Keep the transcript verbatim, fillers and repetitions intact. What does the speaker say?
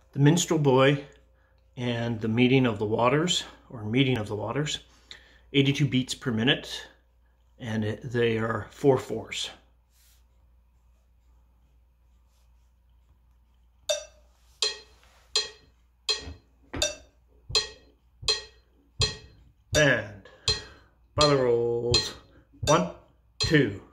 The Minstrel Boy and the Meeting of the Waters, or Meeting of the Waters, eighty-two beats per minute, and it, they are four fours. And by the rolls, one, two.